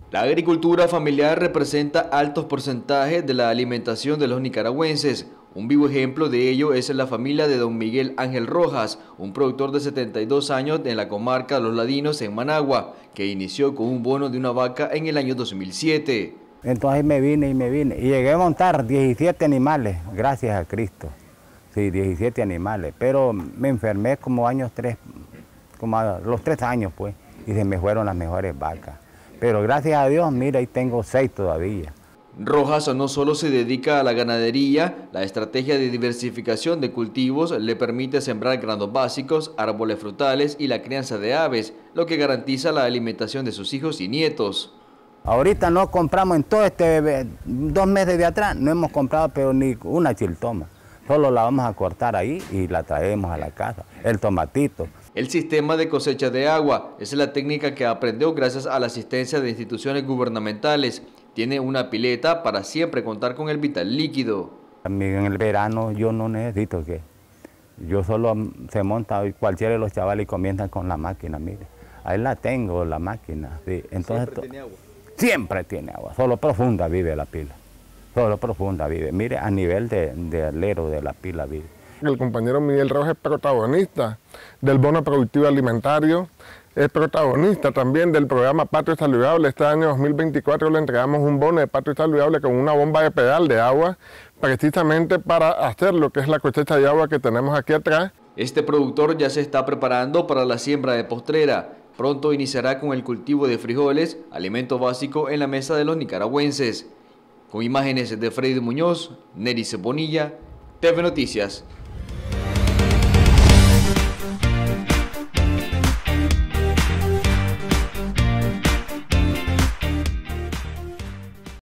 La agricultura familiar representa altos porcentajes de la alimentación de los nicaragüenses. Un vivo ejemplo de ello es la familia de don Miguel Ángel Rojas, un productor de 72 años en la comarca de Los Ladinos en Managua, que inició con un bono de una vaca en el año 2007. Entonces me vine y llegué a montar 17 animales, gracias a Cristo. Sí, 17 animales, pero me enfermé como a los 3 años pues, y se me fueron las mejores vacas. Pero gracias a Dios, mira, ahí tengo 6 todavía. Rojas no solo se dedica a la ganadería, la estrategia de diversificación de cultivos le permite sembrar granos básicos, árboles frutales y la crianza de aves, lo que garantiza la alimentación de sus hijos y nietos. Ahorita no compramos en todo 2 meses de atrás, no hemos comprado pero ni una chiltoma. Solo la vamos a cortar ahí y la traemos a la casa, el tomatito. El sistema de cosecha de agua es la técnica que aprendió gracias a la asistencia de instituciones gubernamentales. Tiene una pileta para siempre contar con el vital líquido. En el verano yo no necesito que, yo solo se monta cualquiera de los chavales y comienzan con la máquina, mire. Ahí la tengo, la máquina. Sí. Entonces, ¿siempre tiene agua? Siempre tiene agua, solo profunda vive la pila. Solo profunda vive, mire, a nivel de alero de la pila vive. El compañero Miguel Rojas es protagonista del bono productivo alimentario, es protagonista también del programa Patio Saludable. Este año 2024 le entregamos un bono de Patio Saludable con una bomba de pedal de agua, precisamente para hacer lo que es la cosecha de agua que tenemos aquí atrás. Este productor ya se está preparando para la siembra de postrera. Pronto iniciará con el cultivo de frijoles, alimento básico en la mesa de los nicaragüenses. Con imágenes de Freddy Muñoz, Nery Bonilla, TV Noticias.